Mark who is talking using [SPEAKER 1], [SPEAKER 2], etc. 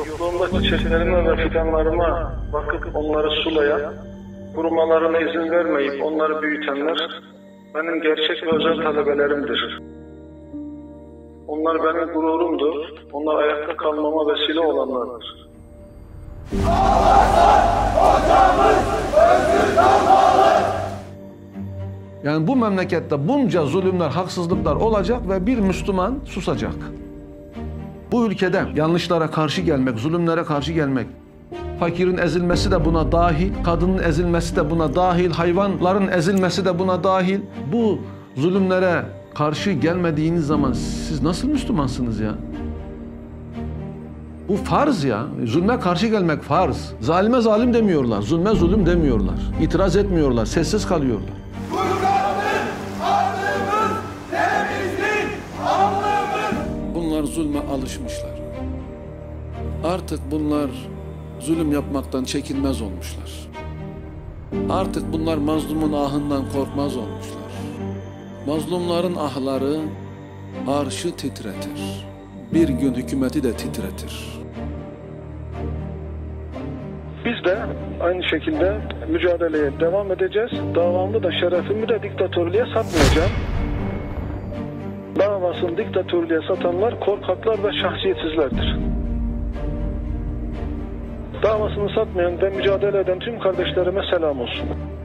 [SPEAKER 1] Yokluğumda çiçeklerime ve fidanlarıma bakıp onları sulayan, kurumalarına izin vermeyip onları büyütenler benim gerçek ve özel talebelerimdir. Onlar benim gururumdur. Onlar ayakta kalmama vesile olanlardır.
[SPEAKER 2] Yani bu memlekette bunca zulümler, haksızlıklar olacak ve bir Müslüman susacak. Bu ülkede yanlışlara karşı gelmek, zulümlere karşı gelmek, fakirin ezilmesi de buna dahil, kadının ezilmesi de buna dahil, hayvanların ezilmesi de buna dahil. Bu zulümlere karşı gelmediğiniz zaman siz nasıl Müslümansınız ya? Bu farz ya. Zulme karşı gelmek farz. Zalime zalim demiyorlar, zulme zulüm demiyorlar. İtiraz etmiyorlar, sessiz kalıyorlar. Bunlar zulme alışmışlar. Artık bunlar zulüm yapmaktan çekinmez olmuşlar. Artık bunlar mazlumun ahından korkmaz olmuşlar. Mazlumların ahları arşı titretir. Bir gün hükümeti de titretir.
[SPEAKER 1] Biz de aynı şekilde mücadeleye devam edeceğiz. Davamı da şerefimi de diktatörlüğe satmayacağım. Davasını diktatörlüğe satanlar korkaklar ve şahsiyetsizlerdir. Davasını satmayan ve mücadele eden tüm kardeşlerime selam olsun.